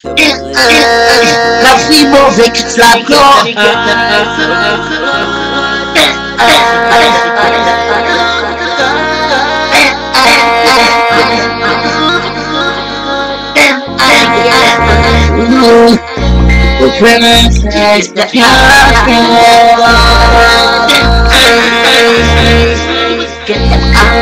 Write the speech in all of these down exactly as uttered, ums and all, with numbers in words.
Lovely music, it's like the princess, the get the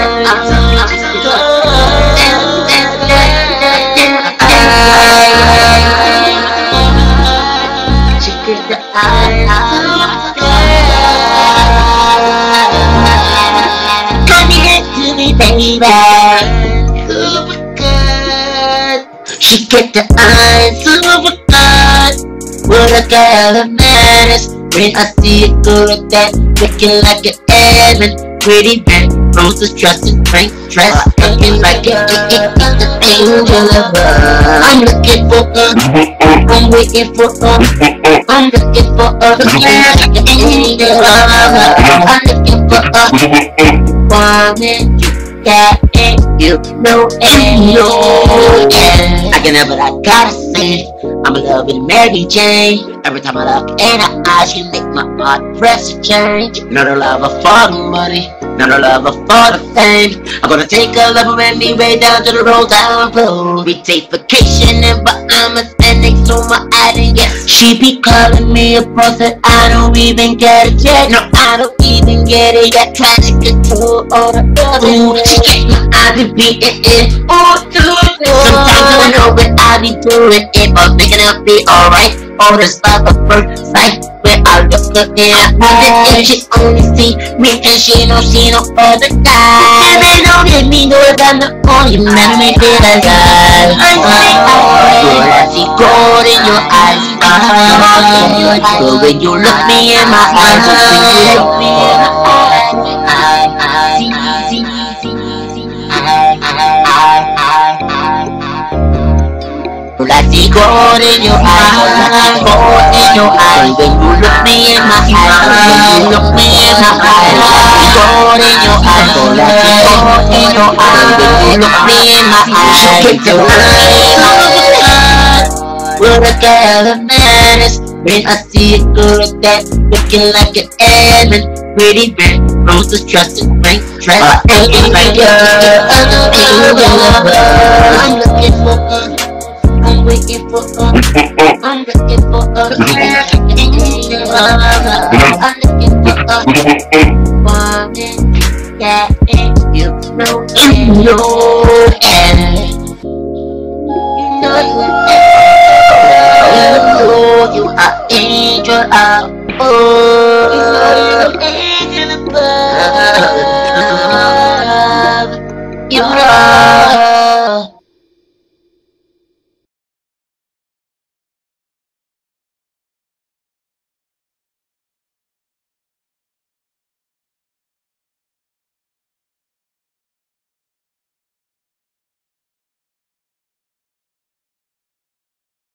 come here to me, baby. Super good. She get the eyes, super good. What a girl of madness. When I see a girl like that, looking like an Edmund. Pretty man, roses dressed in pink dress, looking like an angel of love. I'm looking for a, I'm waiting for a, I'm looking for a, like an angel of love. I'm looking for a woman you got it, you know and know it. I can never, I gotta say, I'm in love with Mary Jane. Every time I look in her eyes, she make my heart press a change. Not a lover for the money, not a lover for the fame. I'm gonna take a lover with me way down to the road down road. We take vacation in Bahamas and they saw my island, yes. She be calling me a boss that I don't even get it yet. No, I don't even get it yet. Trying to control all the other. She get my eyes and beating it all through. Sometimes I don't know what I be doing it, but thinking I'll be alright. Oh, this love at first sight. When I look at her, and she only see me, and she know she no other guy. And they don't let me know that I'm the only man who made it alive. Girl, I see gold in your eyes. But when you look me in my eyes, when you look me in my eyes, I see gold in your eyes, gold in your eyes. When you look me in my eyes, when you look me in my eyes, gold in your eyes, gold in your eyes. When you look me in my eyes, get the eyes. What a girl of madness. When I see a girl like that, looking like an Edmund. Pretty man, roses dressed in pink dress, looking like a angel of love. I'm looking for a, I'm waiting for a, I'm looking for a, I'm looking for a woman that you know and know and you know you and you know you are angel of oh.